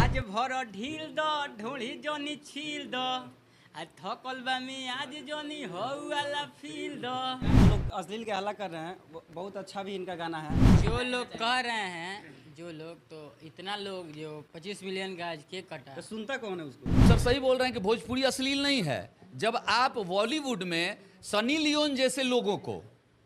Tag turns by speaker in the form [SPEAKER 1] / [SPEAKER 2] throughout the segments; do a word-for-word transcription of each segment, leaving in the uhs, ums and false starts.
[SPEAKER 1] आज भर ढील द ढोली जोनी छील द आ थकल बा में आज जोनी हो वाला फील द।
[SPEAKER 2] लोग अश्लील के हल्ला कर रहे हैं, बहुत अच्छा भी इनका गाना है।
[SPEAKER 1] जो लोग कह रहे हैं जो लोग तो इतना लोग जो पच्चीस मिलियन का आज केक कटा
[SPEAKER 2] तो सुनता कौन है उसको?
[SPEAKER 3] सर सही बोल रहे हैं कि भोजपुरी अश्लील नहीं है। जब आप बॉलीवुड में सनी लियोन जैसे लोगों को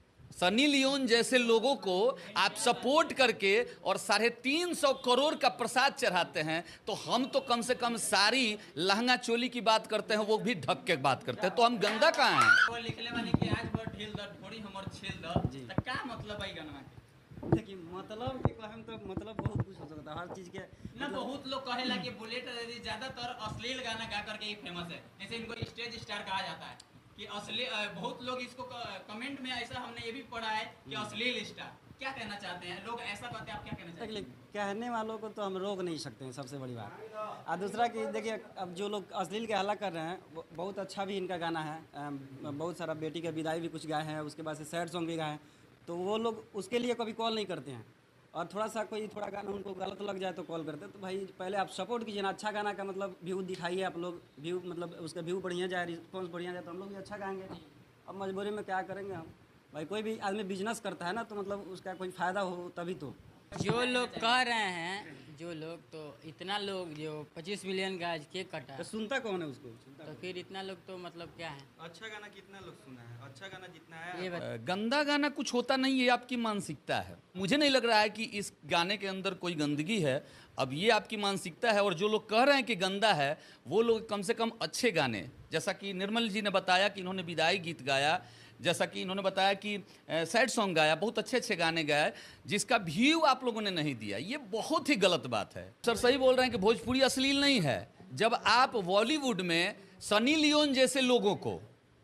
[SPEAKER 3] सनी लियोन जैसे लोगों को आप सपोर्ट करके और साढ़े तीन सौ करोड़ का प्रसाद चढ़ाते हैं, तो हम तो कम से कम सारी लहंगा चोली की बात करते हैं, वो भी ढक के बात करते हैं, तो हम गंदा कहाँ हैं?
[SPEAKER 4] वो लिखले माने कि आज बर ढील द थोड़ी हमर छील द
[SPEAKER 2] जी।
[SPEAKER 4] त का मतलब है गाना के?
[SPEAKER 2] देखिए मतलब के कहम तो मतलब बहुत कुछ हो सकता है, हर चीज के
[SPEAKER 4] ना
[SPEAKER 2] मतलब,
[SPEAKER 4] बहुत लोग कहेला कि बुलेट ज्यादातर अश्लील गाना गा करके ही फेमस है, जैसे इनको स्टेज स्टार कहा जाता है कि असली। बहुत लोग इसको कमेंट में ऐसा हमने ये भी पढ़ा है कि अश्लील स्टार। क्या कहना चाहते हैं लोग? ऐसा कहते हैं, आप क्या कहना चाहते हैं?
[SPEAKER 2] कहने वालों को तो हम रोक नहीं सकते हैं, सबसे बड़ी बात। और दूसरा कि देखिए अब जो लोग अश्लील के हल्ला कर रहे हैं, बहुत अच्छा भी इनका गाना है। बहुत सारा बेटी का विदाई भी कुछ गाए हैं, उसके बाद से सैड सॉन्ग भी गाए हैं, तो वो लोग उसके लिए कभी कॉल नहीं करते हैं। और थोड़ा सा कोई थोड़ा गाना उनको गलत लग जाए तो कॉल करते हैं। तो भाई पहले आप सपोर्ट कीजिए ना, अच्छा गाना का मतलब व्यू दिखाइए आप लोग, व्यू मतलब उसका व्यू बढ़िया जाए, रिस्पॉन्स बढ़िया जाए तो हम लोग भी अच्छा गाएंगे। अब मजबूरी में क्या करेंगे हम? भाई कोई भी आदमी बिजनेस करता है ना, तो मतलब उसका कोई फ़ायदा हो तभी तो।
[SPEAKER 1] जो लोग कह रहे हैं जो लोग तो इतना लोग जो पच्चीस मिलियन का आज केक कटा
[SPEAKER 2] तो सुनता कौन है उसको?
[SPEAKER 1] तो फिर इतना लोग तो मतलब क्या है?
[SPEAKER 5] अच्छा गाना कितना लोग सुना है? अच्छा गाना जितना है
[SPEAKER 1] ये बता।
[SPEAKER 3] गंदा गाना कुछ होता नहीं, ये आपकी मानसिकता है। मुझे नहीं लग रहा है कि इस गाने के अंदर कोई गंदगी है। अब ये आपकी मानसिकता है, और जो लोग कह रहे हैं कि गंदा है वो लोग कम से कम अच्छे गाने, जैसा कि निर्मल जी ने बताया कि इन्होंने विदाई गीत गाया, जैसा कि इन्होंने बताया कि सैड सॉन्ग गाया, बहुत अच्छे अच्छे गाने गाए, जिसका व्यू आप लोगों ने नहीं दिया, ये बहुत ही गलत बात है। सर सही बोल रहे हैं कि भोजपुरी अश्लील नहीं है। जब आप बॉलीवुड में सनी लियोन जैसे लोगों को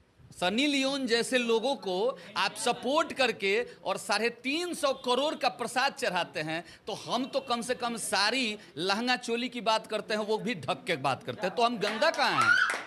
[SPEAKER 3] सनी लियोन जैसे लोगों को आप सपोर्ट करके और साढ़े तीन सौ करोड़ का प्रसाद चढ़ाते हैं, तो हम तो कम से कम सारी लहंगा चोली की बात करते हैं, वो भी ढक के बात करते हैं, तो हम गंदा कहाँ हैं?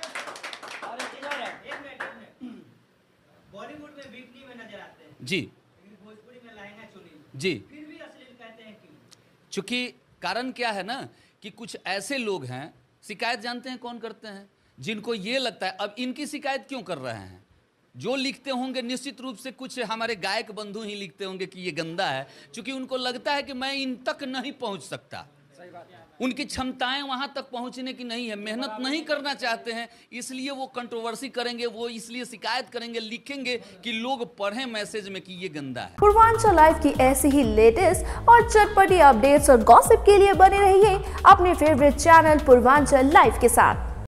[SPEAKER 4] बॉलीवुड में वीकली में नजर आते हैं
[SPEAKER 3] जी,
[SPEAKER 4] लेकिन भोजपुरी में लहंगा चोली
[SPEAKER 3] जी।
[SPEAKER 4] फिर भी अश्लील कहते हैं क्यों?
[SPEAKER 3] चूंकि कारण क्या है ना कि कुछ ऐसे लोग हैं, शिकायत जानते हैं कौन करते हैं? जिनको ये लगता है, अब इनकी शिकायत क्यों कर रहे हैं? जो लिखते होंगे निश्चित रूप से कुछ हमारे गायक बंधु ही लिखते होंगे कि ये गंदा है, क्योंकि उनको लगता है कि मैं इन तक नहीं पहुंच सकता, उनकी क्षमताएं वहां तक पहुंचने की नहीं है, मेहनत नहीं करना चाहते हैं, इसलिए वो कंट्रोवर्सी करेंगे, वो इसलिए शिकायत करेंगे, लिखेंगे कि लोग पढ़ें मैसेज में कि ये गंदा है।
[SPEAKER 6] पूर्वांचल लाइव की ऐसी ही लेटेस्ट और चटपटी अपडेट्स और गॉसिप के लिए बने रहिए अपने फेवरेट चैनल पूर्वांचल लाइव के साथ।